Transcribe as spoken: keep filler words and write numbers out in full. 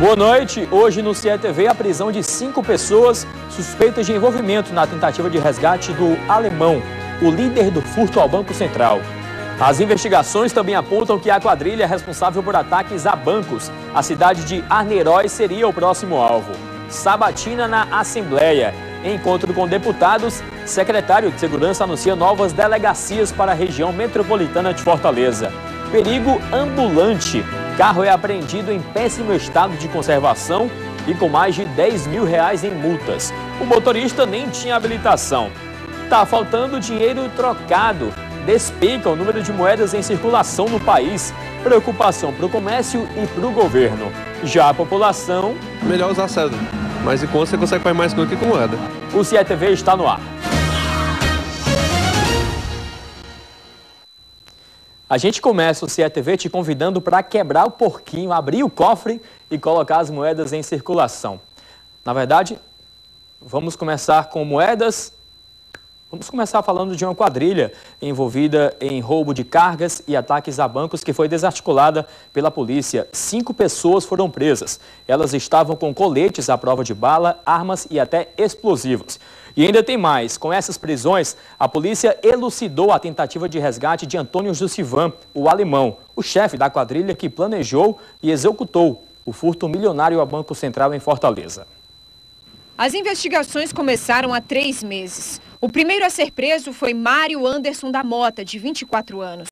Boa noite. Hoje no C E T V a prisão de cinco pessoas suspeitas de envolvimento na tentativa de resgate do Alemão, o líder do furto ao Banco Central. As investigações também apontam que a quadrilha responsável por ataques a bancos, a cidade de Arneiroz, seria o próximo alvo. Sabatina na Assembleia. Em encontro com deputados, secretário de Segurança anuncia novas delegacias para a região metropolitana de Fortaleza. Perigo ambulante. Carro é apreendido em péssimo estado de conservação e com mais de dez mil reais em multas. O motorista nem tinha habilitação. Tá faltando dinheiro trocado. Despenca o número de moedas em circulação no país. Preocupação para o comércio e para o governo. Já a população... Melhor usar cédula, mas em conta você consegue fazer mais coisa que com moeda. O C E T V está no ar. A gente começa o C E T V te convidando para quebrar o porquinho, abrir o cofre e colocar as moedas em circulação. Na verdade, vamos começar com moedas... Vamos começar falando de uma quadrilha envolvida em roubo de cargas e ataques a bancos que foi desarticulada pela polícia. Cinco pessoas foram presas. Elas estavam com coletes à prova de bala, armas e até explosivos. E ainda tem mais. Com essas prisões, a polícia elucidou a tentativa de resgate de Antônio Jussivan, o alemão, o chefe da quadrilha que planejou e executou o furto milionário ao Banco Central em Fortaleza. As investigações começaram há três meses. O primeiro a ser preso foi Mário Anderson da Mota, de vinte e quatro anos.